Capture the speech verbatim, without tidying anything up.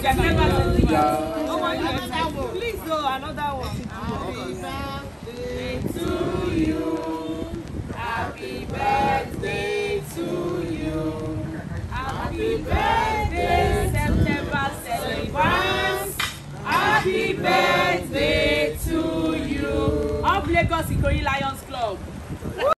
Please go, another one. Happy birthday to you. Happy birthday to you. Happy birthday, September celebrants. Happy birthday to you. Of Lagos Ikoyi Lions Club.